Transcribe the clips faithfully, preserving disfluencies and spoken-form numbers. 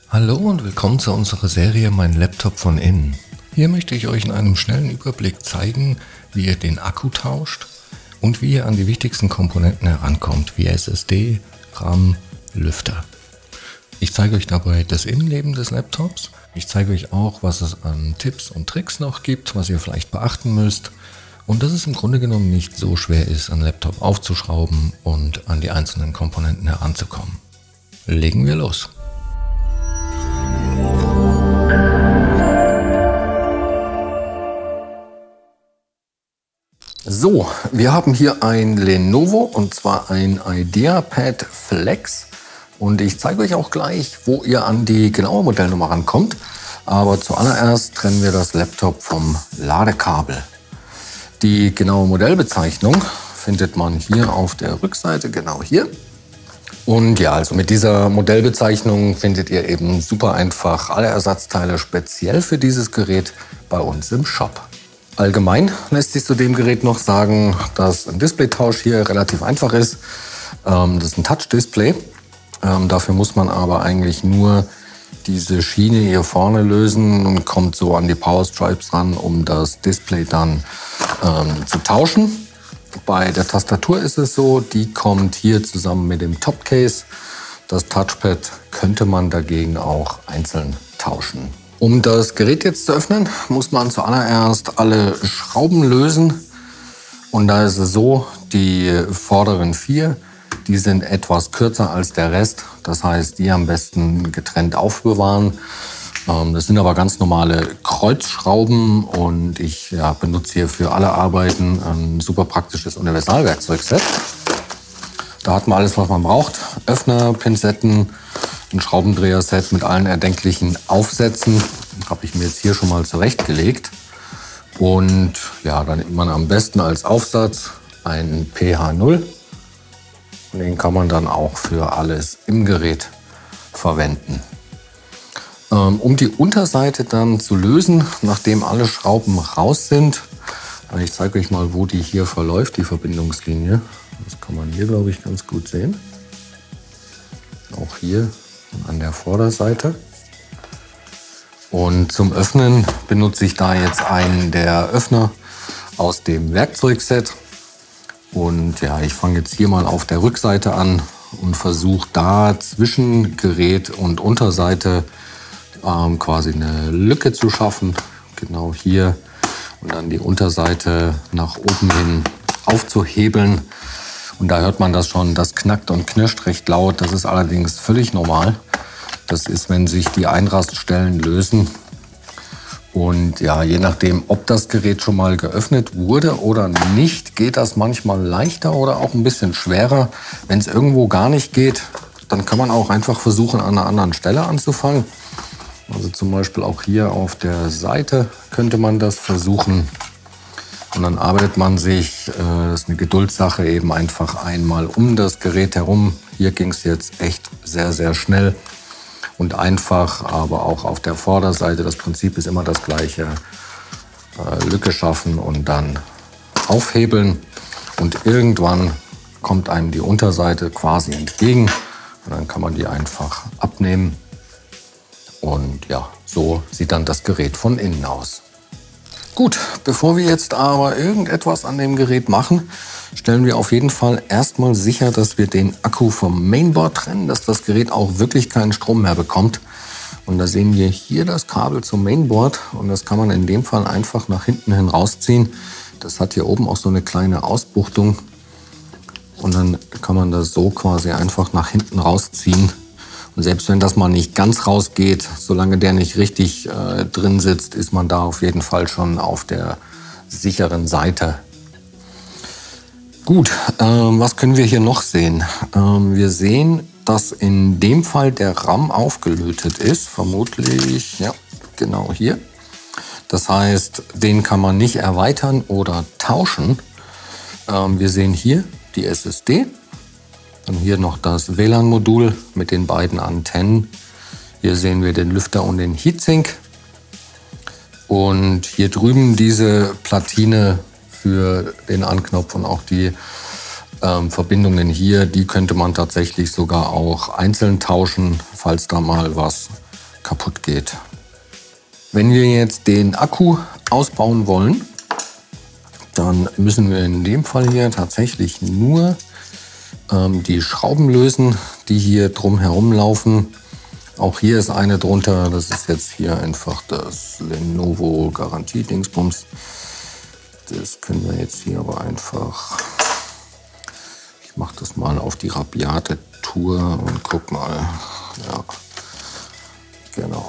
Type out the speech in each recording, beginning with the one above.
Hallo und willkommen zu unserer Serie Mein Laptop von innen. Hier möchte ich euch in einem schnellen Überblick zeigen, wie ihr den Akku tauscht und wie ihr an die wichtigsten Komponenten herankommt, wie S S D, RAM, Lüfter. Ich zeige euch dabei das Innenleben des Laptops. Ich zeige euch auch, was es an Tipps und Tricks noch gibt, was ihr vielleicht beachten müsst. Und dass es im Grunde genommen nicht so schwer ist, einen Laptop aufzuschrauben und an die einzelnen Komponenten heranzukommen. Legen wir los! So, wir haben hier ein Lenovo und zwar ein IdeaPad Flex und ich zeige euch auch gleich, wo ihr an die genaue Modellnummer rankommt. Aber zuallererst trennen wir das Laptop vom Ladekabel. Die genaue Modellbezeichnung findet man hier auf der Rückseite, genau hier. Und ja, also mit dieser Modellbezeichnung findet ihr eben super einfach alle Ersatzteile speziell für dieses Gerät bei uns im Shop. Allgemein lässt sich zu dem Gerät noch sagen, dass ein Displaytausch hier relativ einfach ist. Ähm, das ist ein Touch-Display. Ähm, dafür muss man aber eigentlich nur diese Schiene hier vorne lösen und kommt so an die Power Stripes ran, um das Display dann ähm, zu tauschen. Bei der Tastatur ist es so, die kommt hier zusammen mit dem Topcase. Das Touchpad könnte man dagegen auch einzeln tauschen. Um das Gerät jetzt zu öffnen, muss man zuallererst alle Schrauben lösen. Und da ist es so, die vorderen vier, die sind etwas kürzer als der Rest. Das heißt, die am besten getrennt aufbewahren. Das sind aber ganz normale Kreuzschrauben und ich ja, benutze hier für alle Arbeiten ein super praktisches Universalwerkzeugset. Da hat man alles, was man braucht. Öffner, Pinzetten, ein Schraubendreher-Set mit allen erdenklichen Aufsätzen. Habe ich mir jetzt hier schon mal zurechtgelegt. Und ja, dann nimmt man am besten als Aufsatz einen P H null. Und den kann man dann auch für alles im Gerät verwenden. Um die Unterseite dann zu lösen, nachdem alle Schrauben raus sind, ich zeige euch mal, wo die hier verläuft, die Verbindungslinie. Das kann man hier, glaube ich, ganz gut sehen. Auch hier an der Vorderseite. Und zum Öffnen benutze ich da jetzt einen der Öffner aus dem Werkzeugset. Und ja, ich fange jetzt hier mal auf der Rückseite an und versuche da zwischen Gerät und Unterseite ähm, quasi eine Lücke zu schaffen. Genau hier. Und dann die Unterseite nach oben hin aufzuhebeln. Und da hört man das schon, das knackt und knirscht recht laut. Das ist allerdings völlig normal. Das ist, wenn sich die Einraststellen lösen. Und ja, je nachdem, ob das Gerät schon mal geöffnet wurde oder nicht, geht das manchmal leichter oder auch ein bisschen schwerer. Wenn es irgendwo gar nicht geht, dann kann man auch einfach versuchen, an einer anderen Stelle anzufangen. Also zum Beispiel auch hier auf der Seite könnte man das versuchen. Und dann arbeitet man sich, äh, das ist eine Geduldssache, eben einfach einmal um das Gerät herum. Hier ging es jetzt echt sehr, sehr schnell und einfach, aber auch auf der Vorderseite. Das Prinzip ist immer das gleiche. Äh, Lücke schaffen und dann aufhebeln. Und irgendwann kommt einem die Unterseite quasi entgegen. Und dann kann man die einfach abnehmen. Und ja, so sieht dann das Gerät von innen aus. Gut, bevor wir jetzt aber irgendetwas an dem Gerät machen, stellen wir auf jeden Fall erstmal sicher, dass wir den Akku vom Mainboard trennen, dass das Gerät auch wirklich keinen Strom mehr bekommt. Und da sehen wir hier das Kabel zum Mainboard und das kann man in dem Fall einfach nach hinten hin rausziehen. Das hat hier oben auch so eine kleine Ausbuchtung und dann kann man das so quasi einfach nach hinten rausziehen. Und selbst wenn das mal nicht ganz rausgeht, solange der nicht richtig äh, drin sitzt, ist man da auf jeden Fall schon auf der sicheren Seite. Gut, ähm, was können wir hier noch sehen? Ähm, wir sehen, dass in dem Fall der RAM aufgelötet ist, vermutlich, ja, genau hier. Das heißt, den kann man nicht erweitern oder tauschen. Ähm, wir sehen hier die S S D. Dann hier noch das W L A N-Modul mit den beiden Antennen. Hier sehen wir den Lüfter und den Heatsink. Und hier drüben diese Platine für den Anknopf und auch die ähm, Verbindungen hier, die könnte man tatsächlich sogar auch einzeln tauschen, falls da mal was kaputt geht. Wenn wir jetzt den Akku ausbauen wollen, dann müssen wir in dem Fall hier tatsächlich nur ähm, die Schrauben lösen, die hier drum herum laufen. Auch hier ist eine drunter, das ist jetzt hier einfach das Lenovo Garantie-Dingsbums. Das können wir jetzt hier aber einfach, ich mache das mal auf die rabiate Tour und guck mal, ja, genau.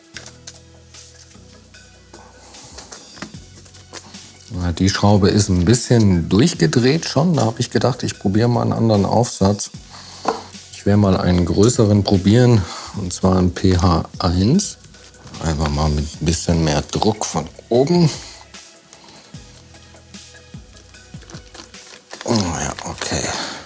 Die Schraube ist ein bisschen durchgedreht schon, da habe ich gedacht, ich probiere mal einen anderen Aufsatz. Ich werde mal einen größeren probieren, und zwar ein P H eins. Einfach mal mit ein bisschen mehr Druck von oben. Oh ja, okay.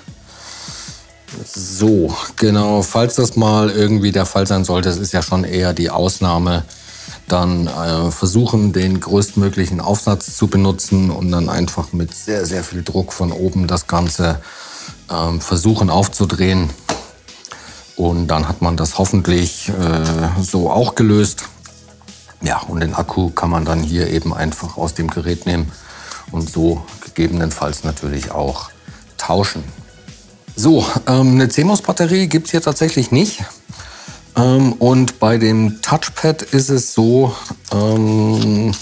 So, genau, falls das mal irgendwie der Fall sein sollte, das ist ja schon eher die Ausnahme, dann äh, versuchen, den größtmöglichen Aufsatz zu benutzen und dann einfach mit sehr, sehr viel Druck von oben das Ganze äh, versuchen aufzudrehen. Und dann hat man das hoffentlich äh, so auch gelöst. Ja, und den Akku kann man dann hier eben einfach aus dem Gerät nehmen und so gegebenenfalls natürlich auch tauschen. So, ähm, eine C M O S-Batterie gibt es hier tatsächlich nicht. Ähm, und bei dem Touchpad ist es so, ähm,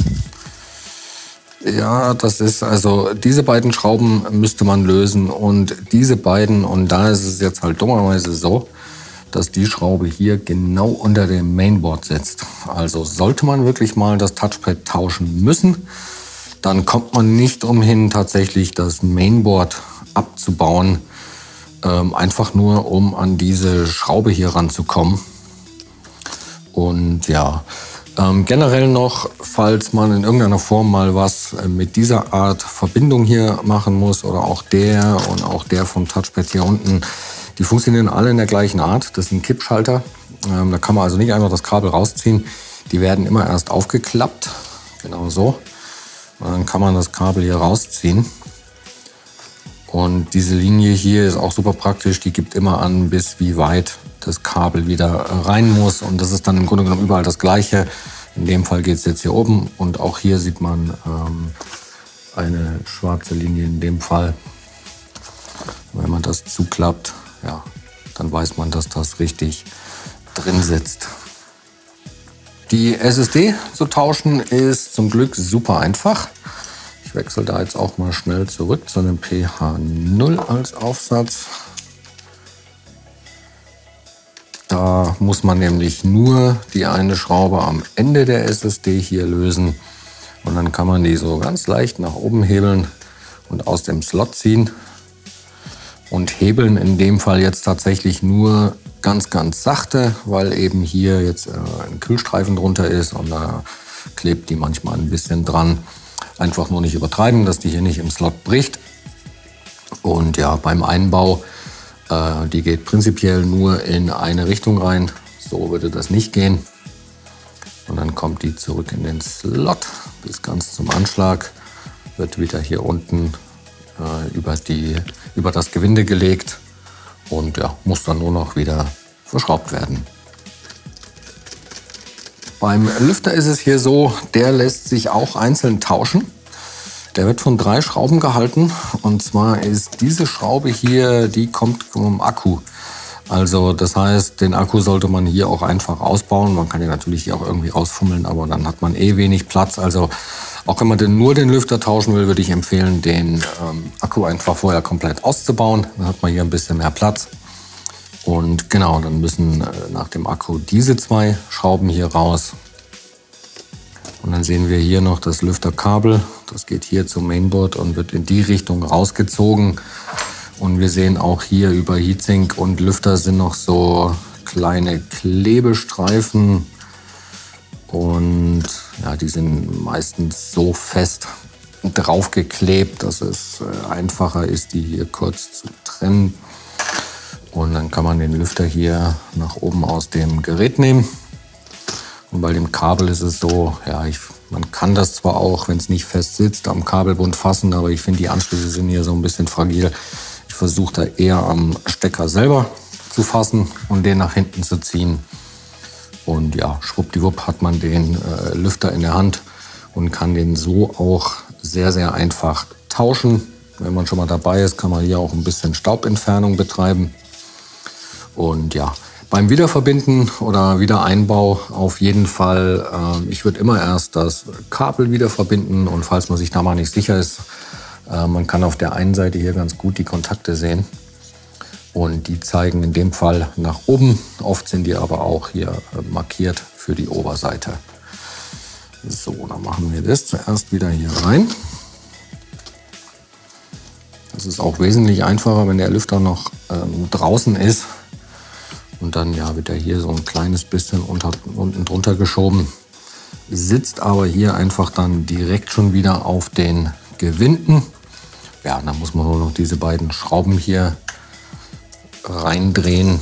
ja, das ist also, diese beiden Schrauben müsste man lösen und diese beiden, und da ist es jetzt halt dummerweise so, dass die Schraube hier genau unter dem Mainboard sitzt. Also sollte man wirklich mal das Touchpad tauschen müssen, dann kommt man nicht umhin, tatsächlich das Mainboard abzubauen, ähm, einfach nur um an diese Schraube hier ranzukommen. Und ja, ähm, generell noch, falls man in irgendeiner Form mal was äh, mit dieser Art Verbindung hier machen muss oder auch der und auch der vom Touchpad hier unten, die funktionieren alle in der gleichen Art. Das sind Kippschalter. Ähm, da kann man also nicht einfach das Kabel rausziehen. Die werden immer erst aufgeklappt, genau so. Und dann kann man das Kabel hier rausziehen. Und diese Linie hier ist auch super praktisch. Die gibt immer an, bis wie weit das Kabel wieder rein muss. Und das ist dann im Grunde genommen überall das Gleiche. In dem Fall geht es jetzt hier oben. Und auch hier sieht man ähm, eine schwarze Linie in dem Fall. Wenn man das zuklappt, ja, dann weiß man, dass das richtig drin sitzt. Die S S D zu tauschen ist zum Glück super einfach. Ich wechsle da jetzt auch mal schnell zurück zu einem P H null als Aufsatz. Da muss man nämlich nur die eine Schraube am Ende der S S D hier lösen. Und dann kann man die so ganz leicht nach oben hebeln und aus dem Slot ziehen. Und hebeln in dem Fall jetzt tatsächlich nur ganz, ganz sachte, weil eben hier jetzt äh, ein Kühlstreifen drunter ist und da klebt die manchmal ein bisschen dran. Einfach nur nicht übertreiben, dass die hier nicht im Slot bricht. Und ja, beim Einbau, äh, die geht prinzipiell nur in eine Richtung rein. So würde das nicht gehen. Und dann kommt die zurück in den Slot bis ganz zum Anschlag. Wird wieder hier unten äh, über, die, über das Gewinde gelegt und ja, muss dann nur noch wieder verschraubt werden. Beim Lüfter ist es hier so, der lässt sich auch einzeln tauschen. Der wird von drei Schrauben gehalten und zwar ist diese Schraube hier, die kommt vom Akku. Also das heißt, den Akku sollte man hier auch einfach ausbauen. Man kann ja natürlich hier auch irgendwie rausfummeln, aber dann hat man eh wenig Platz. Also auch wenn man denn nur den Lüfter tauschen will, würde ich empfehlen, den ähm, Akku einfach vorher komplett auszubauen. Dann hat man hier ein bisschen mehr Platz. Und genau, dann müssen äh, nach dem Akku diese zwei Schrauben hier raus. Und dann sehen wir hier noch das Lüfterkabel. Das geht hier zum Mainboard und wird in die Richtung rausgezogen. Und wir sehen auch hier über Heatsink und Lüfter sind noch so kleine Klebestreifen. Und ja, die sind meistens so fest draufgeklebt, dass es äh, einfacher ist, die hier kurz zu trennen. Und dann kann man den Lüfter hier nach oben aus dem Gerät nehmen. Und bei dem Kabel ist es so, ja, ich, man kann das zwar auch, wenn es nicht fest sitzt, am Kabelbund fassen, aber ich finde, die Anschlüsse sind hier so ein bisschen fragil. Ich versuche da eher am Stecker selber zu fassen und den nach hinten zu ziehen. Und ja, schwuppdiwupp hat man den äh, Lüfter in der Hand und kann den so auch sehr, sehr einfach tauschen. Wenn man schon mal dabei ist, kann man hier auch ein bisschen Staubentfernung betreiben. Und ja, beim Wiederverbinden oder Wiedereinbau auf jeden Fall, äh, ich würde immer erst das Kabel wieder verbinden und falls man sich da mal nicht sicher ist, äh, man kann auf der einen Seite hier ganz gut die Kontakte sehen und die zeigen in dem Fall nach oben. Oft sind die aber auch hier äh, markiert für die Oberseite. So, dann machen wir das zuerst wieder hier rein. Das ist auch wesentlich einfacher, wenn der Lüfter noch ähm, draußen ist. Und dann ja, wird er hier so ein kleines bisschen unter, unten drunter geschoben. Sitzt aber hier einfach dann direkt schon wieder auf den Gewinden. Ja, dann muss man nur noch diese beiden Schrauben hier reindrehen.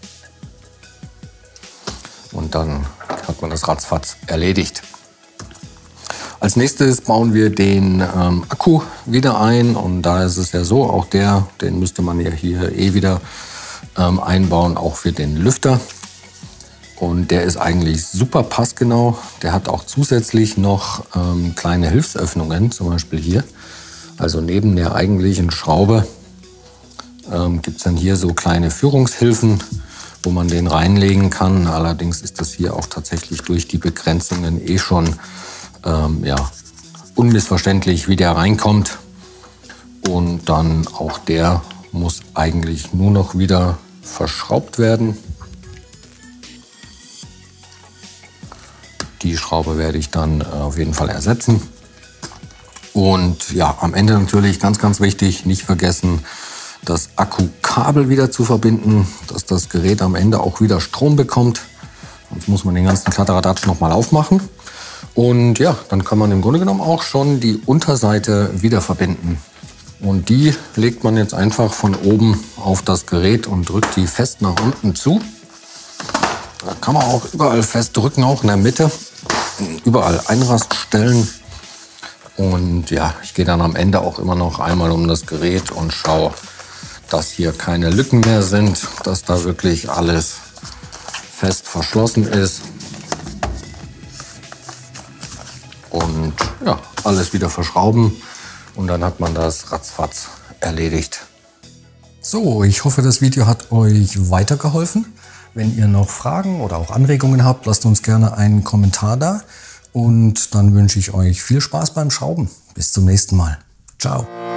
Und dann hat man das ratzfatz erledigt. Als nächstes bauen wir den ähm, Akku wieder ein. Und da ist es ja so, auch der, den müsste man ja hier eh wieder ähm, einbauen, auch für den Lüfter. Und der ist eigentlich super passgenau. Der hat auch zusätzlich noch ähm, kleine Hilfsöffnungen, zum Beispiel hier. Also neben der eigentlichen Schraube ähm, gibt es dann hier so kleine Führungshilfen, wo man den reinlegen kann. Allerdings ist das hier auch tatsächlich durch die Begrenzungen eh schon ähm, ja, unmissverständlich, wie der reinkommt. Und dann auch der muss eigentlich nur noch wieder verschraubt werden. Die Schraube werde ich dann äh, auf jeden Fall ersetzen. Und ja, am Ende natürlich ganz, ganz wichtig, nicht vergessen, das Akkukabel wieder zu verbinden, dass das Gerät am Ende auch wieder Strom bekommt. Sonst muss man den ganzen Kladderadatsch noch mal aufmachen. Und ja, dann kann man im Grunde genommen auch schon die Unterseite wieder verbinden. Und die legt man jetzt einfach von oben auf das Gerät und drückt die fest nach unten zu. Da kann man auch überall fest drücken, auch in der Mitte. Überall Einraststellen. Und ja, ich gehe dann am Ende auch immer noch einmal um das Gerät und schaue, dass hier keine Lücken mehr sind, dass da wirklich alles fest verschlossen ist. Und ja, alles wieder verschrauben und dann hat man das ratzfatz erledigt. So, ich hoffe, das Video hat euch weitergeholfen. Wenn ihr noch Fragen oder auch Anregungen habt, lasst uns gerne einen Kommentar da. Und dann wünsche ich euch viel Spaß beim Schrauben. Bis zum nächsten Mal. Ciao.